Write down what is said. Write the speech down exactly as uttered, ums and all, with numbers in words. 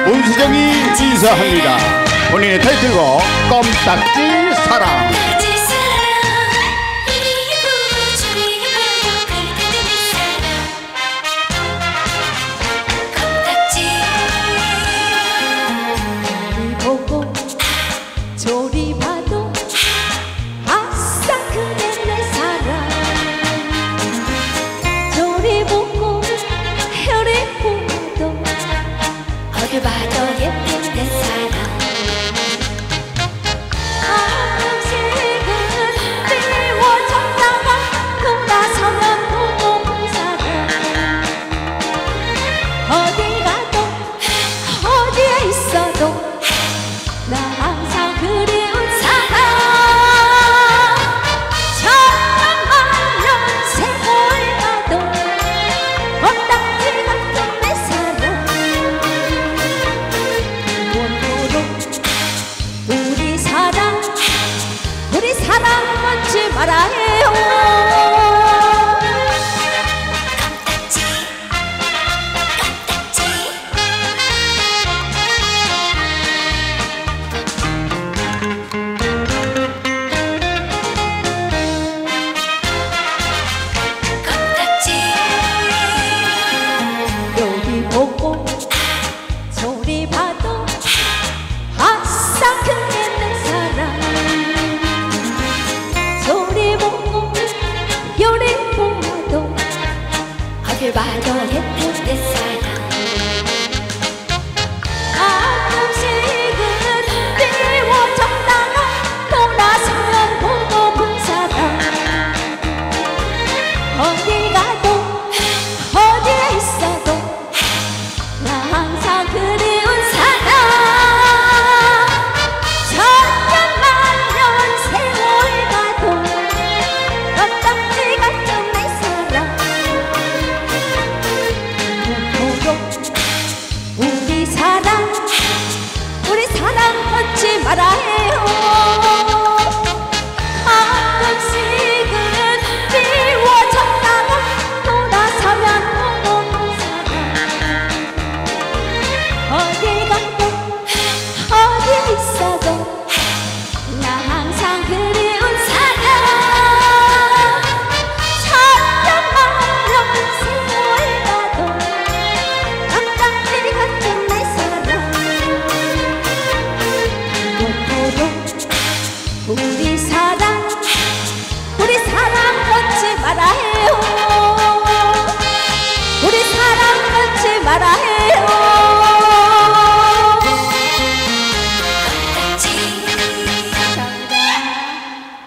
운수정이 인사합니다. 본인의 타이틀곡 껌딱지 사랑. 저리 봐도 아싸 그대 내 사랑. 저리 보고 혈이 보도 어딜 봐도 예쁜 내 사랑. 가끔씩은 미워졌다가 돌아서면 보고 본 사람. 어디 가도 어디에 있어도 나 항상 그리운 사람. 천년만년 세월 가도 껌딱지 같은 내 사랑. 오늘도 우리 사랑 우리 사랑 잊지 말아 해요. 여기 보고 저리 봐도 아싸 그게 내 사랑. 저리 보고 요리 보도 어딜 봐도 예쁜 내 사랑. 가끔씩은 미워졌다가 돌아서면 보고 본 사람. 어디 가도 어디에 있어도 나 항상 그리운 사랑. 천년만년 세월 가도 껌딱지 같은 내 사랑. 오늘도 우리 사랑 우리 사랑 잊지 말아 해.